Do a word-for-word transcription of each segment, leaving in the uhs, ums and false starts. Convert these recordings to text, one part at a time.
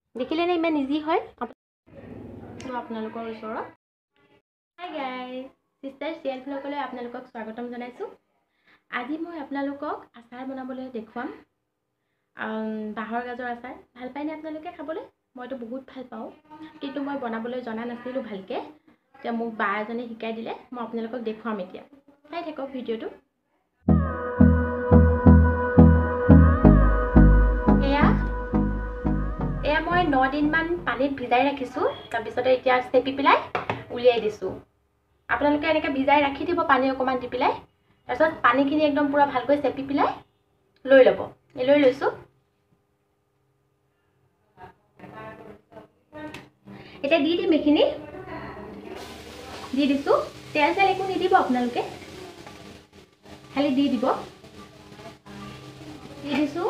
দেখিলে নে ইমান ইজি হয় আপোনালোকৰ ওচৰত। হাই গাইজ, চিষ্টাৰ চিয়েল ভ্লগলৈ আপোনালোকক স্বাগতম জনাইছোঁ। আজি মই আপোনালোকক আচাৰ বনাবলৈ দেখুৱাম। বাঁহৰ গাজৰ আচাৰ ভাল পায়নে আপোনালোকে খাবলৈ? মইতো বহুত ভাল পাওঁ, কিন্তু মই বনাবলৈ জনা নাছিলোঁ ভালকৈ। এতিয়া মোক বা এজনে শিকাই দিলে, মই আপোনালোকক দেখুৱাম। এতিয়া চাই থাকক ভিডিঅ'টো। এয়া এয়া মই ন দিনমান পানীত ভিজাই ৰাখিছোঁ। তাৰপিছতে এতিয়া চেপি পেলাই উলিয়াই দিছোঁ। আপোনালোকে এনেকৈ ভিজাই ৰাখি দিব পানী অকণমান দি পেলাই। তাৰপিছত পানীখিনি একদম পূৰা ভালকৈ চেপি পেলাই লৈ ল'ব। এই লৈ লৈছোঁ। এতিয়া দি দিম এইখিনি, দি দিছোঁ। তেল চেল একো নিদিব আপোনালোকে, খালি দি দিব। দি দিছোঁ।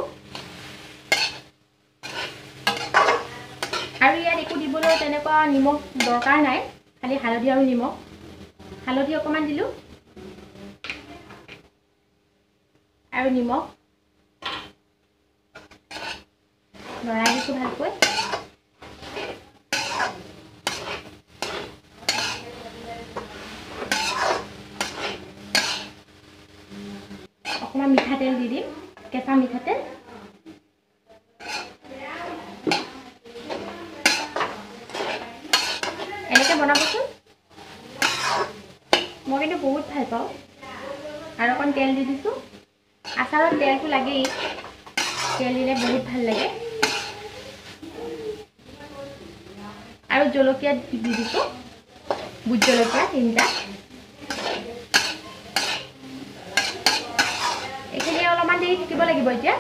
আৰু ইয়াত একো দিবলৈ তেনেকুৱা নিমখ দৰকাৰ নাই, খালি হালধি আৰু নিমখ। হালধি অকণমান দিলোঁ আৰু নিমখ লৰাই দিছোঁ ভালকৈ। অকণমান মিঠাতেল দি দিম, কেঁচা মিঠাতেল। এনেকৈ বনাবচোন, মই কিন্তু বহুত ভাল পাওঁ। আৰু অকণ তেল দি দিছোঁ। আচাৰত তেলটো লাগেই, তেল দিলে বহুত ভাল লাগে। আৰু জলকীয়া দি দিছোঁ, ভোট জলকীয়া তিনিটা। এইখিনি অলপমান দেৰি থাকিব লাগিব। এতিয়া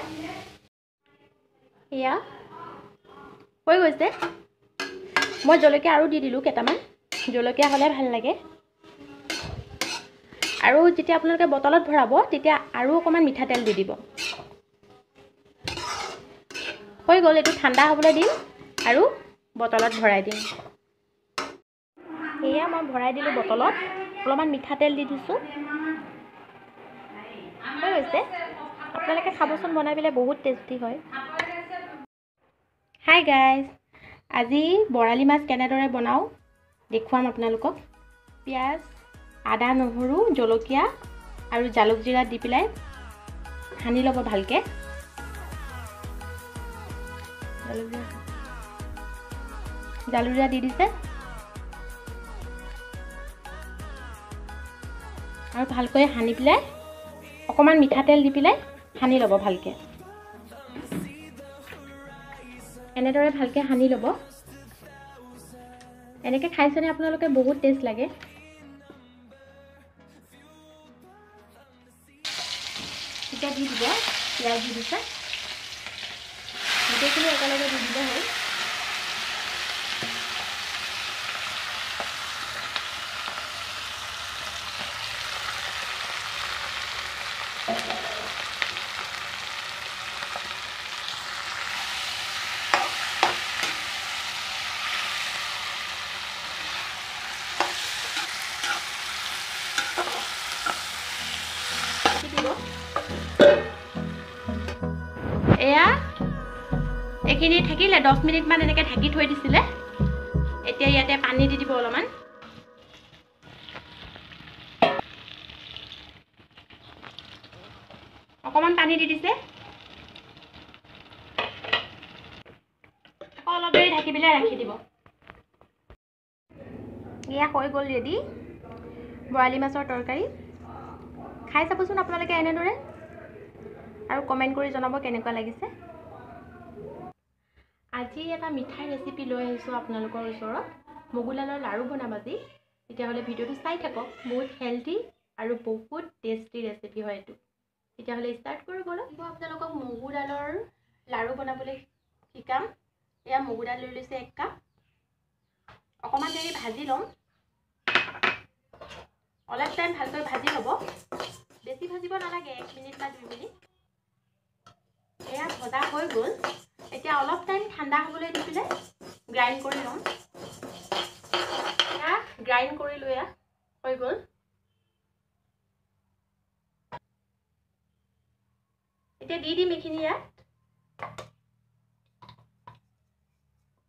এয়া হৈ গৈছে। মই জলকীয়া আৰু দি দিলোঁ কেইটামান, জলকীয়া হ'লে ভাল লাগে। আৰু যেতিয়া আপোনালোকে বটলত ভৰাব, তেতিয়া আৰু অকণমান মিঠাতেল দি দিব। হৈ গ'ল। এইটো ঠাণ্ডা হ'বলৈ দিম আৰু বটলত ভৰাই দিম। এয়া মই ভৰাই দিলোঁ বটলত, অলপমান মিঠাতেল দি দিছোঁ। হৈ গৈছে। আপোনালোকে খাবচোন, বনাই পেলাই বহুত টেষ্টি হয়। হাই গাইজ, আজি বৰালি মাছ কেনেদৰে বনাওঁ দেখুৱাম আপোনালোকক। পিঁয়াজ, আদা, নহৰু, জলকীয়া আৰু জালুক জিৰা দি পেলাই সানি ল'ব ভালকৈ। জালুক জিৰা দি দিছে আৰু ভালকৈ সানি পেলাই অকণমান মিঠাতেল দি পেলাই সানি ল'ব ভালকৈ। এনেদৰে ভালকৈ সানি ল'ব। এনেকৈ খাইছেনে আপোনালোকে? বহুত টেষ্ট লাগে। এতিয়া দি দিব, পিঁয়াজ দি দিছে, গোটেইখিনি একেলগে দি দিব হ'ল। এয়া এইখিনি থাকিলে দহ মিনিটমান এনেকৈ ঢাকি থৈ দিছিলে। এতিয়া ইয়াতে পানী দি দিব অলপমান। অকণমান পানী দি দিছে। আকৌ অলপ দেৰি ঢাকি পেলাই ৰাখি দিব। এয়া হৈ গ'ল ৰেডি বৰালি মাছৰ তৰকাৰী। খাই চাবচোন আপোনালোকে এনেদৰে, আৰু কমেণ্ট কৰি জনাব কেনেকুৱা লাগিছে। আজি এটা মিঠাই ৰেচিপি লৈ আহিছোঁ আপোনালোকৰ ওচৰত। মগুদালৰ লাড়ু বনাম আজি। তেতিয়াহ'লে ভিডিঅ'টো চাই থাকক। বহুত হেল্থি আৰু বহুত টেষ্টি ৰেচিপি হয় এইটো। তেতিয়াহ'লে ষ্টাৰ্ট কৰোঁ ব'লক। মই আপোনালোকক মগুদালৰ লাড়ু বনাবলৈ শিকাম। এয়া মগুদাল লৈ লৈছে এক কাপ। অকণমান দেৰি ভাজি ল'ম। অলপ টাইম ভালকৈ ভাজি ল'ব। বেছি ভাজিব নালাগে, এক মিনিট বা দুই মিনিট। এয়া ভজা হৈ গ'ল। এতিয়া অলপ টাইম ঠাণ্ডা হ'বলৈ দি পেলাই গ্ৰাইণ্ড কৰি ল'ম। এয়া গ্ৰাইণ্ড কৰিলোঁ, এয়া হৈ গ'ল। এতিয়া দি দিম এইখিনি ইয়াত।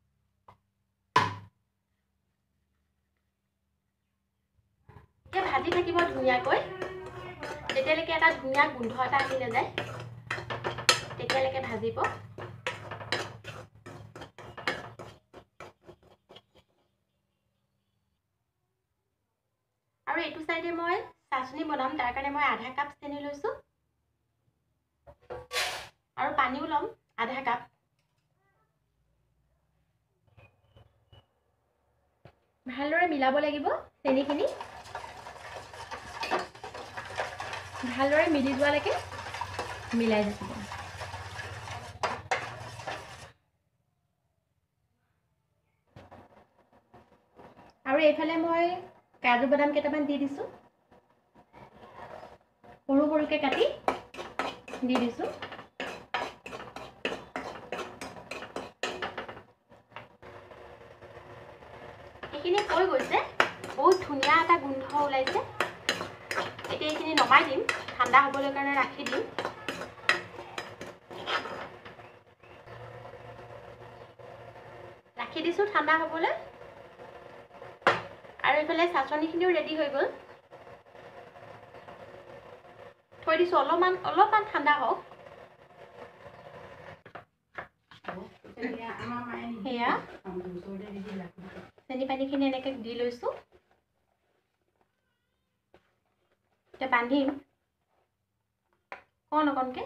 ভাজি থাকিব ধুনীয়াকৈ তেতিয়ালৈকে এটা ধুনীয়া গোন্ধ এটা আহি নাযায় তেতিয়ালৈকে ভাজিব আৰু এইটো সাইডে মই চাটনি বনাম তাৰ কাৰণে মই আধা কাপ চেনি লৈছো আৰু পানীও লম আধা কাপ ভালদৰে মিলাব লাগিব চেনিখিনি ভালদৰে মিলি যোৱালৈকে মিলাই থাকিব আৰু এইফালে মই কাজু বাদাম কেইটামান দি দিছো সৰু সৰুকে কাটি দি দিছো এইখিনি হৈ গৈছে বহুত ধুনীয়া এটা গোন্ধ ওলাইছে এতিয়া এইখিনি নমাই দিম ঠাণ্ডা হ'বলৈ কাৰণে ৰাখি দিম ৰাখি দিছো ঠাণ্ডা হ'বলৈ আৰু এইফালে চাটনিখিনিও ৰেডি হৈ গ'ল থৈ দিছো অলপমান অলপমান ঠাণ্ডা হওক সেয়া চেনি পানীখিনি এনেকৈ দি লৈছো এতিয়া বান্ধিম কণ অকণকৈ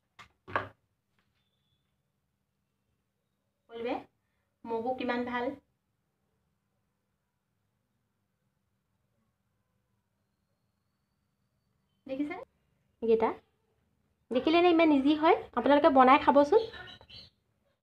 বলবে মগু কিমান ভাল দেখিছে এইকেইটা দেখিলে নে ইমান ইজি হয় আপোনালোকে বনাই খাবচোন